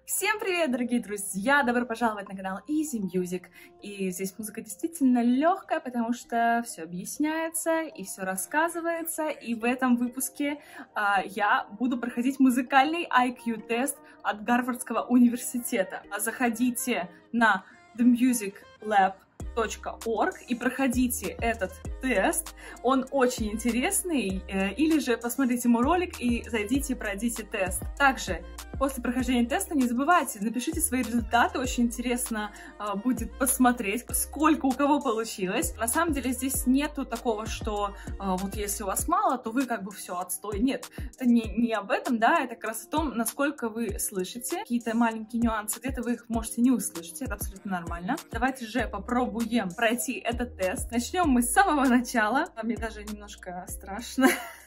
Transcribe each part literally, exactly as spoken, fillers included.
Всем привет, дорогие друзья! Добро пожаловать на канал Easy Music. И здесь музыка действительно легкая, потому что все объясняется и все рассказывается. И в этом выпуске а, я буду проходить музыкальный ай кью тест от Гарвардского университета. Заходите на the music lab точка орг и проходите этот тест, он очень интересный, или же посмотрите мой ролик и зайдите и пройдите тест. Также после прохождения теста не забывайте, напишите свои результаты, очень интересно а, будет посмотреть, сколько у кого получилось. На самом деле здесь нету такого, что а, вот если у вас мало, то вы как бы все отстой. Нет, это не, не об этом, да, это как раз о том, насколько вы слышите. Какие-то маленькие нюансы, где-то вы их можете не услышать, это абсолютно нормально. Давайте же попробуем пройти этот тест. Начнем мы с самого начала. А мне даже немножко страшно.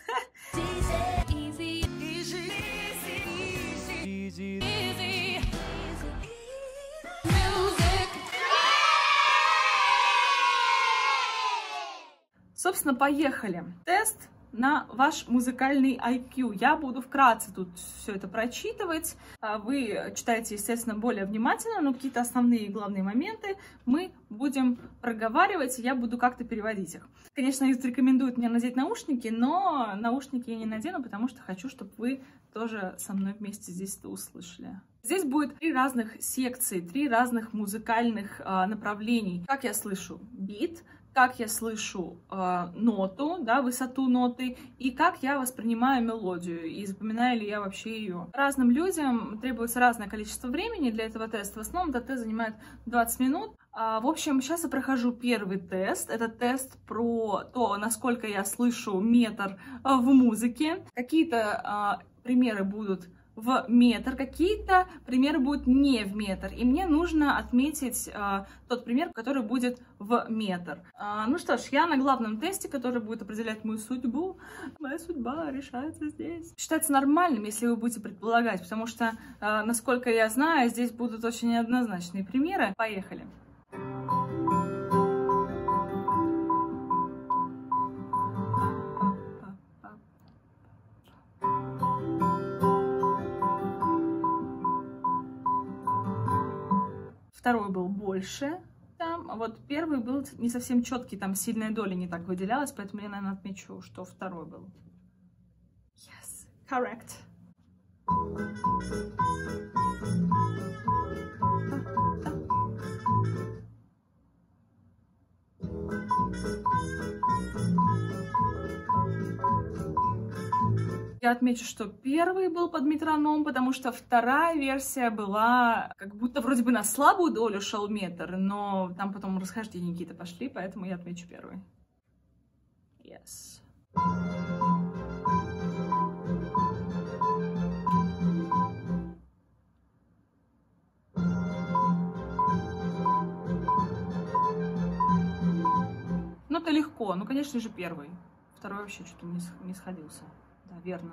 Собственно, поехали. Тест на ваш музыкальный ай кью. Я буду вкратце тут все это прочитывать. Вы читаете, естественно, более внимательно, но какие-то основные и главные моменты мы будем проговаривать, и я буду как-то переводить их. Конечно, их рекомендуют мне надеть наушники, но наушники я не надену, потому что хочу, чтобы вы тоже со мной вместе здесь это услышали. Здесь будет три разных секции, три разных музыкальных а, направлений. Как я слышу бит, как я слышу э, ноту, да, высоту ноты, и как я воспринимаю мелодию, и запоминаю ли я вообще ее. Разным людям требуется разное количество времени для этого теста. В основном этот тест занимает двадцать минут. А, в общем, сейчас я прохожу первый тест. Это тест про то, насколько я слышу метр в музыке. Какие-то э, примеры будут в метр, какие-то примеры будут не в метр, и мне нужно отметить э, тот пример, который будет в метр. Э, ну что ж, я на главном тесте, который будет определять мою судьбу. Моя судьба решается здесь. Считается нормальным, если вы будете предполагать, потому что, э, насколько я знаю, здесь будут очень неоднозначные примеры. Поехали! Второй был больше, там, а вот первый был не совсем четкий, там сильная доля не так выделялась, поэтому я, наверное, отмечу, что второй был. Yes, correct. Я отмечу, что первый был под метроном, потому что вторая версия была как будто вроде бы на слабую долю шел метр, но там потом расхождения какие-то пошли, поэтому я отмечу первый. Yes. Ну, это легко. Ну, конечно же, первый. Второй вообще что-то не, не сходился. Да, верно.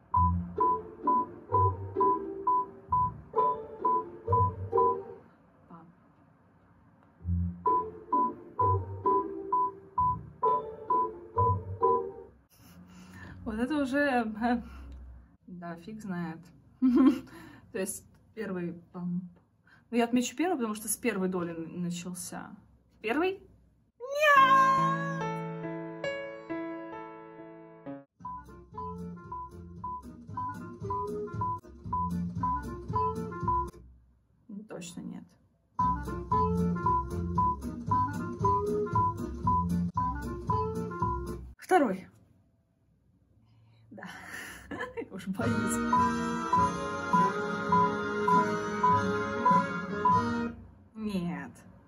Вот это уже... Да, фиг знает. То есть первый... Ну, я отмечу первый, потому что с первой доли начался. Первый? Нет! Точно нет. Второй. Да. Я уже боюсь. Нет.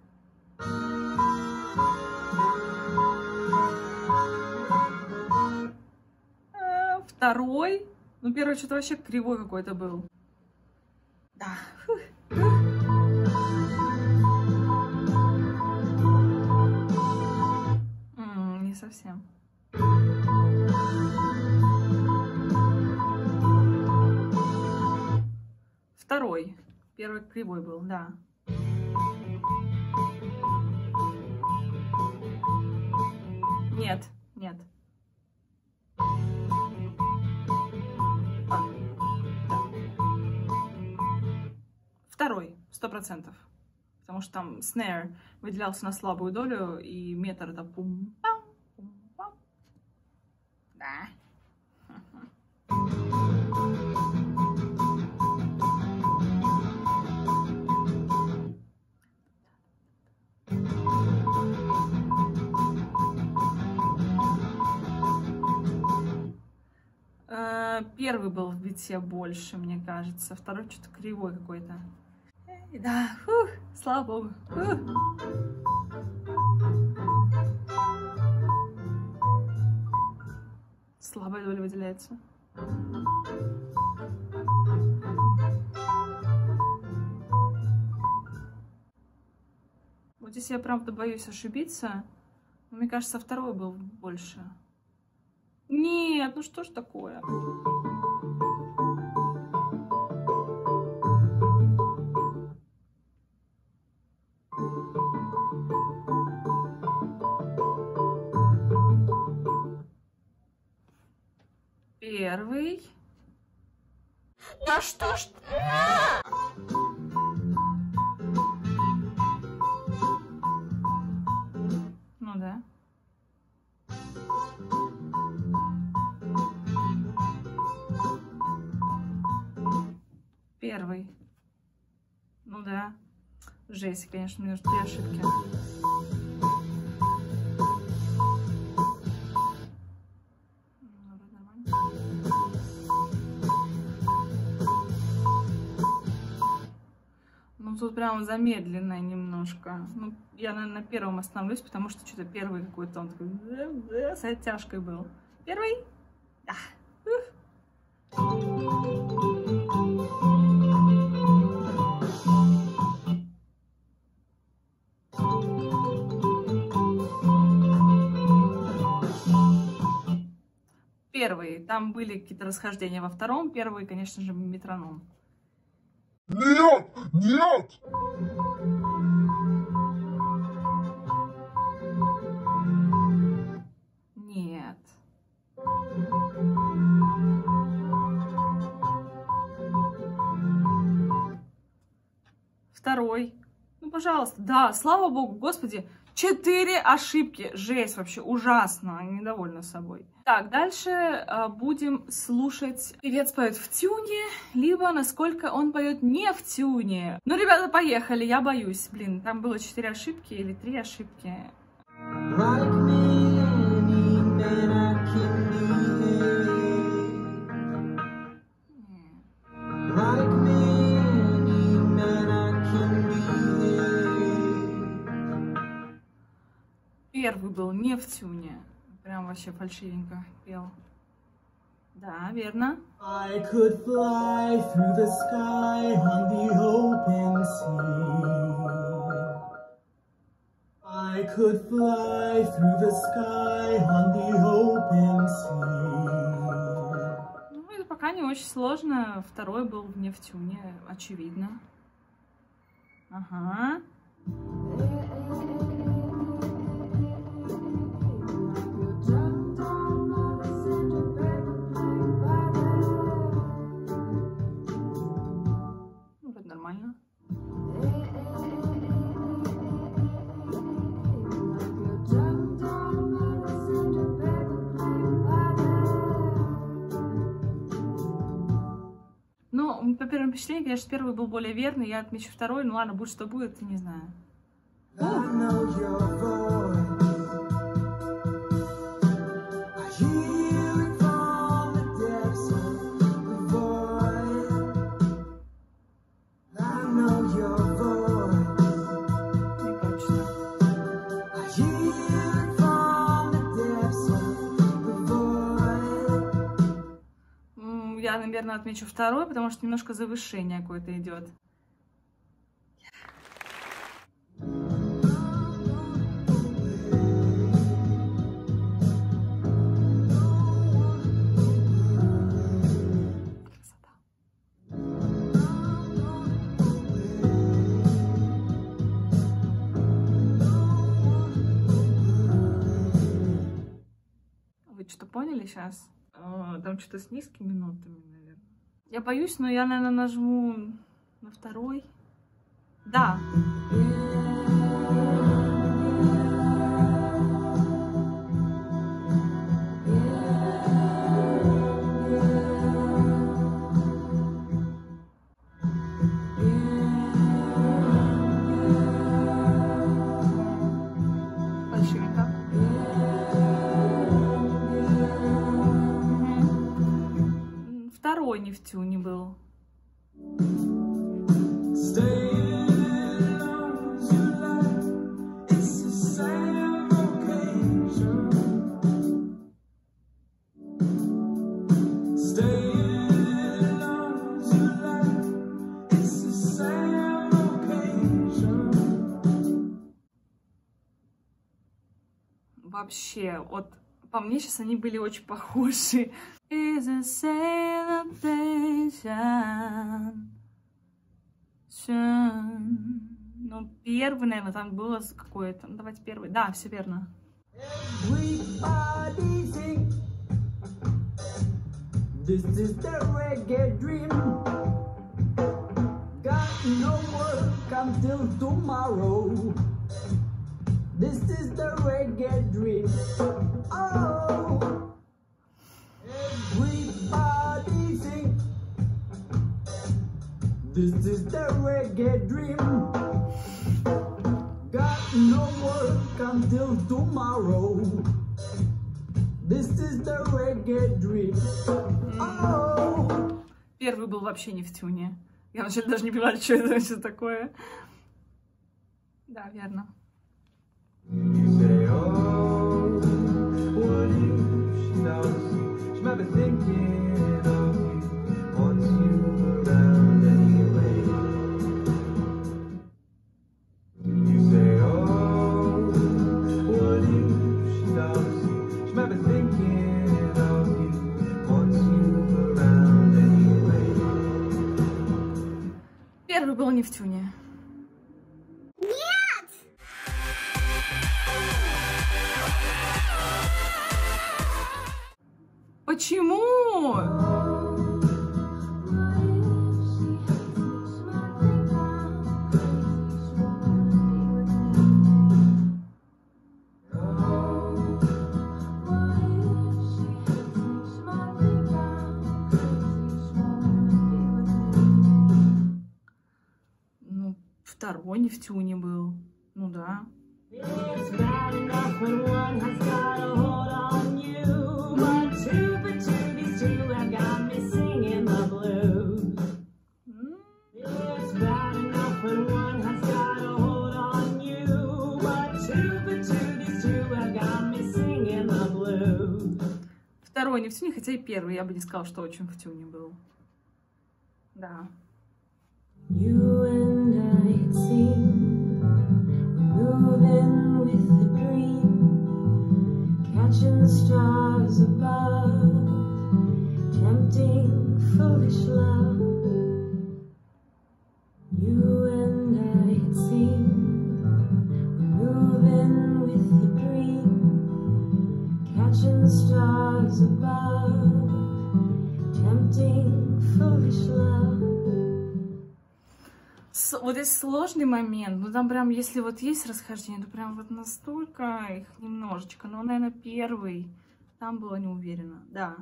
А, второй. Ну, первый что-то вообще кривой какой-то был. Да. Фух. Не совсем. Второй. Первый кривой был, да. Нет, нет. Второй, сто процентов. Потому что там снэр выделялся на слабую долю, и метр это пум-пам, пум-пам. Да. Первый был в бите больше, мне кажется. Второй что-то кривой какой-то. Да, фух, слава богу. Фух. Слабая доля выделяется. Вот здесь я правда боюсь ошибиться. Но мне кажется, второй был больше. Нет, ну что ж такое? Первый. Да что ж... Ну да. Первый. Ну да. Жесть, конечно, у меня три ошибки. Ну тут прям замедленная немножко. Ну, я, наверное, на первом остановлюсь, потому что что-то первый какой-то он такой с оттяжкой был. Первый? Да. Первый. Там были какие-то расхождения во втором. Первый, конечно же, метроном. Нет! Нет! Нет. Второй. Ну, пожалуйста. Да, слава богу, господи. Четыре ошибки. Жесть вообще, ужасно. Недовольна собой. Так, дальше э, будем слушать. Певец поет в тюне, либо насколько он поет не в тюне. Ну, ребята, поехали. Я боюсь. Блин, там было четыре ошибки или три ошибки. Первый был не в тюне. Прям вообще фальшивенько пел. Да, верно. I could fly through the sky on the open sea. I could fly through the sky on the open sea. Ну, это пока не очень сложно. Второй был не в тюне, очевидно. Ага. Нормально. Ну, по первому впечатлению, конечно, первый был более верный, я отмечу второй, ну ладно, будет что будет, не знаю. Я, наверное, отмечу второй, потому что немножко завышение какое-то идет. Красота. Вы что, поняли сейчас? Там что-то с низкими нотами, наверное. Я боюсь, но я, наверное, нажму на второй. Да. Фальшивенько. Второй не в тюне был. Вообще, вот по мне сейчас они были очень похожи. Is a celebration. Ну, первый, наверное, там было какое-то. Ну, давайте первый. Да, все верно. This is the reggae dream. Got no work until tomorrow. This is the reggae dream. Oh, everybody sing. This is the reggae dream. Got no work until tomorrow. This is the reggae dream. Oh. Первый был вообще не в тюне. Я вообще даже не понимаю, что это вообще такое. Да, верно. You say, oh, what if she knows? She might be thinking of you, wants you around anyway. You say, oh, what if she knows? She might be thinking of you, wants you around anyway. Первый был не в тюне. Почему? Ну, второй не в тюне был. Ну да. Второй не в тюне, хотя и первый, я бы не сказала, что очень в тюне был. Да. You and I, it seemed, moving with the dream, catching the stars above, tempting foolish love. You and I, it seemed, moving with the dream, catching the stars above, tempting foolish love. Вот здесь сложный момент, ну там прям, если вот есть расхождение, то прям вот настолько их немножечко, но, наверное, первый, там было не уверена, да.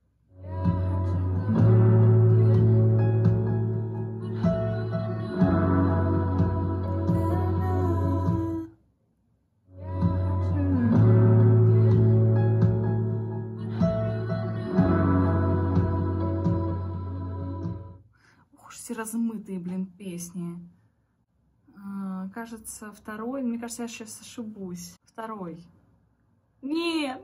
Все размытые, блин, песни. А, кажется, второй. Мне кажется, я сейчас ошибусь. Второй. Нет.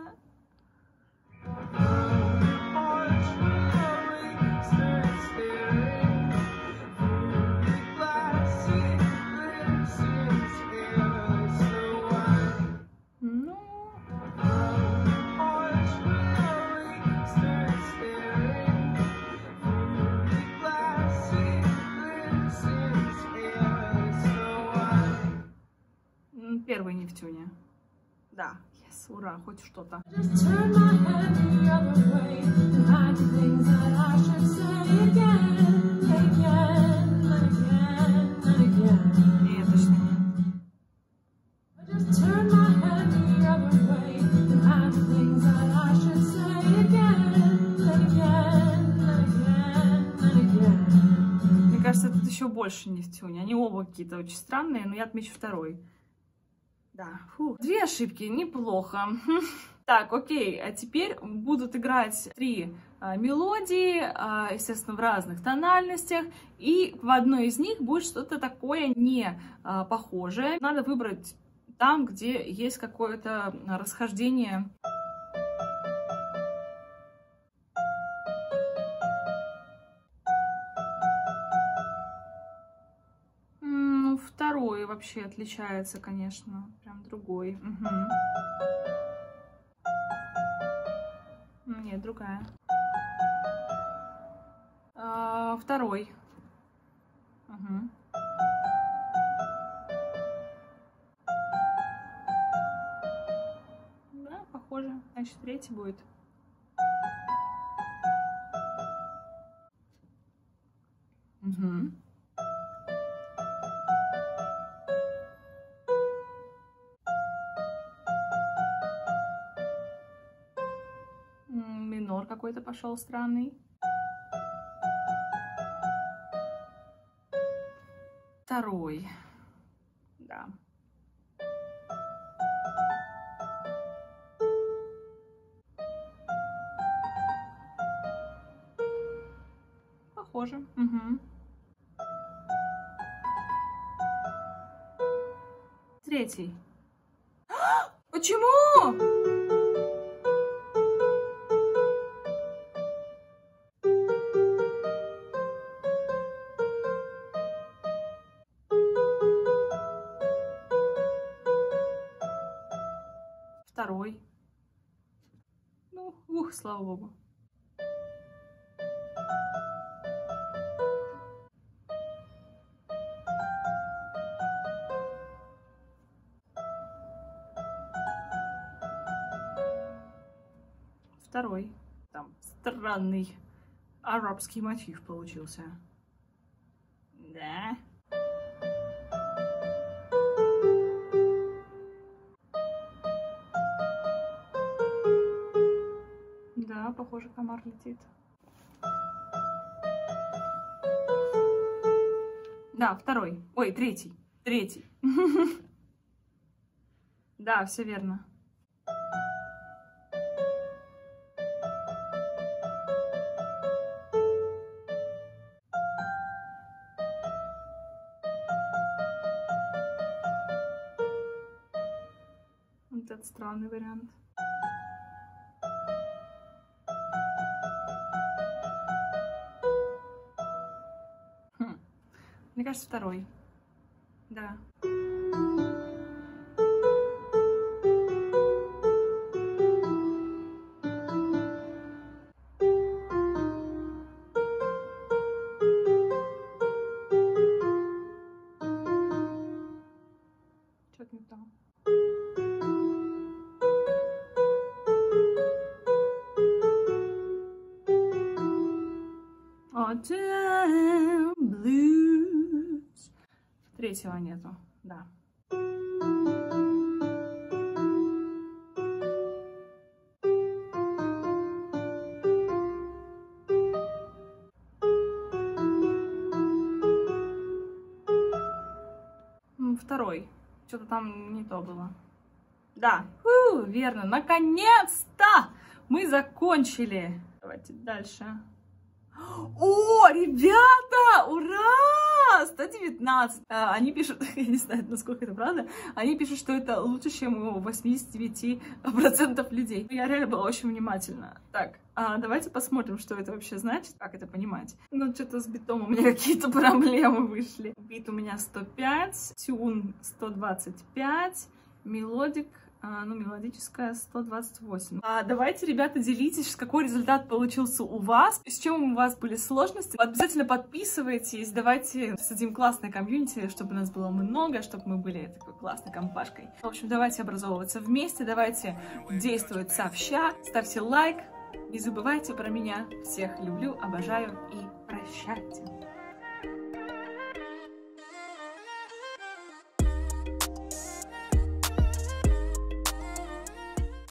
Первый не в тюне. Да, yes, ура, хоть что-то. кажется, тут еще больше не в тюне. Они оба какие-то очень странные, но я отмечу второй. Да, фу. Две ошибки, неплохо. Так, окей, а теперь будут играть три а, мелодии, а, естественно, в разных тональностях, и в одной из них будет что-то такое не а, похожее. Надо выбрать там, где есть какое-то расхождение. Ну, второй вообще отличается, конечно, прям другой. Угу. Нет, другая. А, второй. Угу. Да, похоже. Значит, третий будет. Угу. Минор какой-то пошел странный. Второй. Да. Похоже. Угу. Третий. Почему? Второй. Ну, ух, слава богу. Второй. Там странный арабский мотив получился. Да. Да, похоже, комар летит. Да, второй. Ой, третий. Третий. Да, все верно. Вот этот странный вариант. Хм. Мне кажется, второй. Да. Что-то не то. Autumn blues. Третьего нету, да. Второй. Что-то там не то было. Да, Фу, верно. Наконец-то мы закончили. Давайте дальше. О, ребята, ура! сто девятнадцать. А, они пишут, я не знаю, насколько это правда, они пишут, что это лучше, чем у восьмидесяти девяти процентов людей. Я реально была очень внимательна. Так, а давайте посмотрим, что это вообще значит, как это понимать. Ну, что-то с битом у меня какие-то проблемы вышли. Бит у меня сто пять, тюн сто двадцать пять, мелодик... А, ну, мелодическая сто двадцать восемь. А, давайте, ребята, делитесь, какой результат получился у вас, с чем у вас были сложности. Обязательно подписывайтесь, давайте создадим классное комьюнити, чтобы нас было много, чтобы мы были такой классной компашкой. В общем, давайте образовываться вместе, давайте действовать сообща. Ставьте лайк, не забывайте про меня. Всех люблю, обожаю и прощайте.